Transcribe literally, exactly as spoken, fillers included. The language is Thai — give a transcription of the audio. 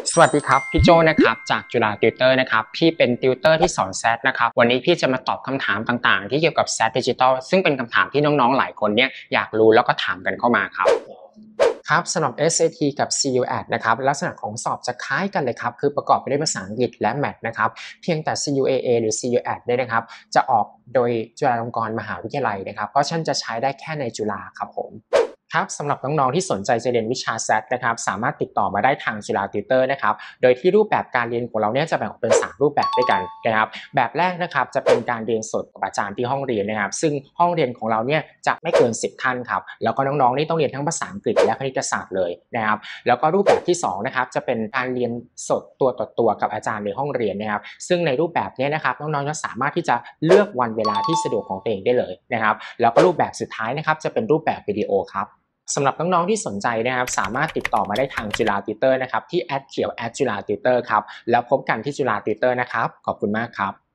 สวัสดีครับพี่โจนะครับจากจุฬาติวเตอร์นะครับพี่เป็นติวเตอร์ที่สอนแซดนะครับวันนี้พี่จะมาตอบคำถามต่างๆที่เกี่ยวกับแซดดิจิทัลซึ่งเป็นคำถามที่น้องๆหลายคนเนี่ยอยากรู้แล้วก็ถามกันเข้ามาครับครับสำหรับ เอส เอ ที กับ ซี ยู แอท นะครับลักษณะของสอบจะคล้ายกันเลยครับคือประกอบไปด้วยภาษาอังกฤษและ แมท นะครับเพียงแต่ ซี ยู เอ เอ หรือ ซี ยู แอท เนี่ยนะครับจะออกโดยจุฬาลงกรณ์มหาวิทยาลัยนะครับเพราะฉะนั้นจะใช้ได้แค่ในจุฬาครับผมครับสำหรับน้องๆที่สนใจจะเรียนวิชา แซด นะครับสามารถติดต่อมาได้ทางจุฬาติวเตอร์นะครับโดยที่รูปแบบการเรียนของเราเนี่ยจะแบ่งออกเป็นสามรูปแบบด้วยกันนะครับแบบแรกนะครับจะเป็นการเรียนสดกับอาจารย์ที่ห้องเรียนนะครับซึ่งห้องเรียนของเราเนี่ยจะไม่เกินสิบท่านครับแล้วก็น้องๆนี่ต้องเรียนทั้งภาษาอังกฤษและคณิตศาสตร์เลยนะครับแล้วก็รูปแบบที่สองนะครับจะเป็นการเรียนสดตัวต่อตัวกับอาจารย์ในห้องเรียนนะครับซึ่งในรูปแบบนี้นะครับน้องๆจะสามารถที่จะเลือกวันเวลาที่สะดวกของตัวเองได้เลยนะครับแล้วก็รูปแบบสุดท้ายนะครับจะเป็นรูปแบบวิดีโอครับสำหรับน้องๆที่สนใจนะครับสามารถติดต่อมาได้ทางจุฬาติวเตอร์นะครับที่แอดเขียวแอดจุฬาติวเตอร์ครับแล้วพบกันที่จุฬาติวเตอร์นะครับขอบคุณมากครับ